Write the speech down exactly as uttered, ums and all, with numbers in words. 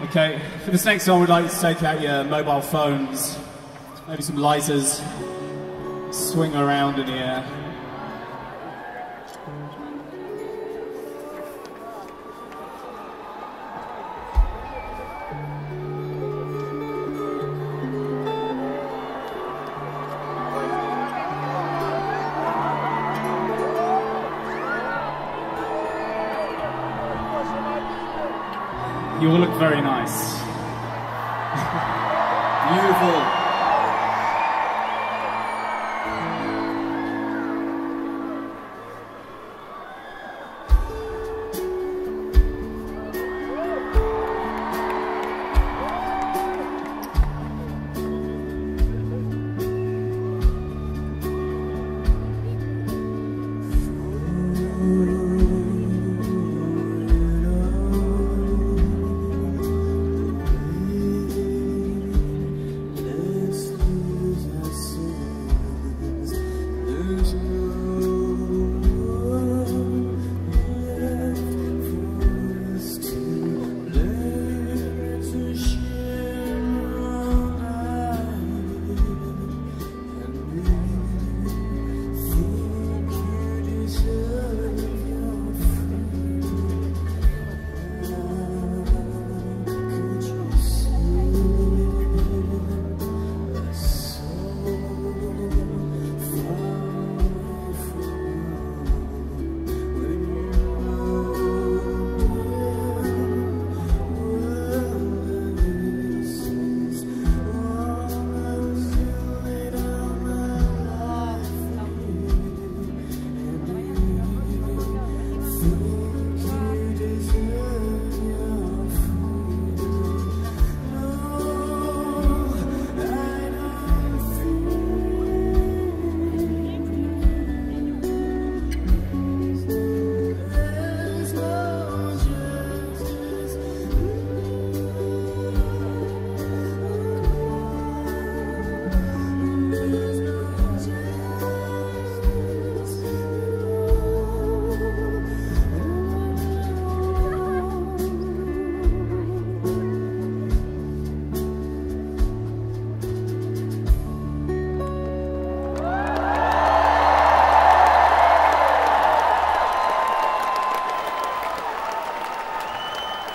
Okay, for this next song, we'd like you to take out your mobile phones, maybe some lighters, swing around in the air. You all look very nice. Beautiful.